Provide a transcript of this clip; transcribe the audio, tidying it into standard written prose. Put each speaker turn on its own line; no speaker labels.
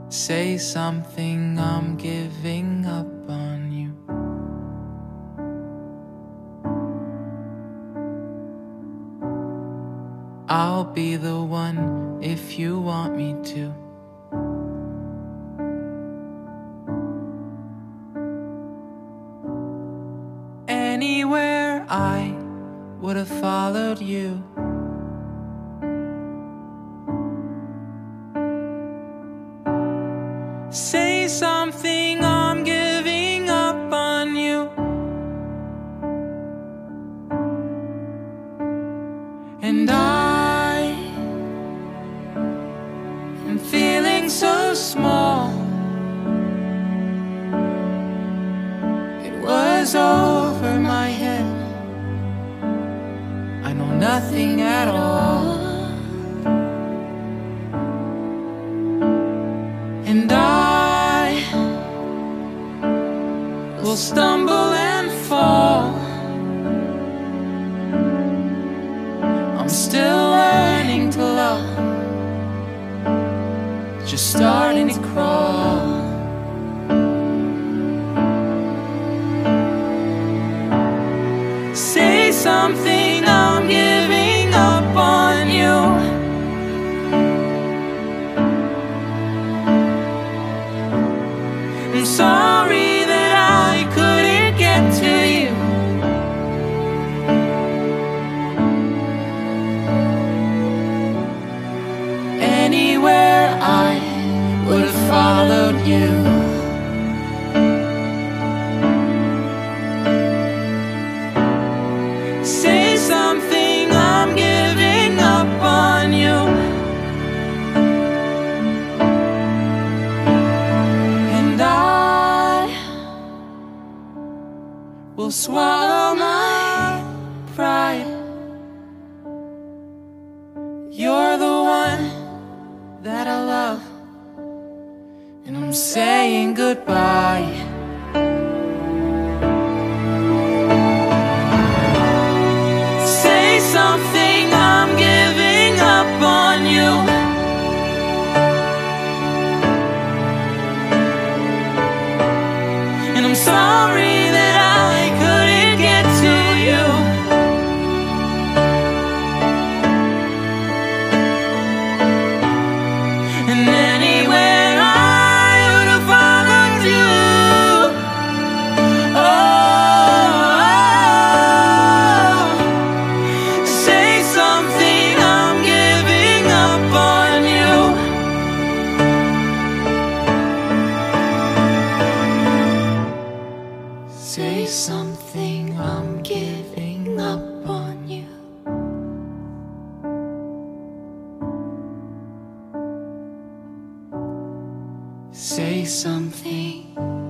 Say something, I'm giving up on you. I'll be the one if you want me to. Anywhere I would have followed you. Say something, I'm giving up on you. And I am feeling so small. It was over my head. I know nothing at all. And I will stumble and fall. I'm still learning to love, just starting to crawl. Say something, I'm giving up on you. I'm sorry that I couldn't get to you. Anywhere I would have followed you. Say something, I'm giving up on you. And I will swallow my pride. You're the one that I love, and I'm saying goodbye. Say something, I'm giving up on you. And I'm sorry that I couldn't get to you. And anywhere I would have followed you. Oh, say something, I'm giving up on you. Say something, I'm giving up on you. Say something.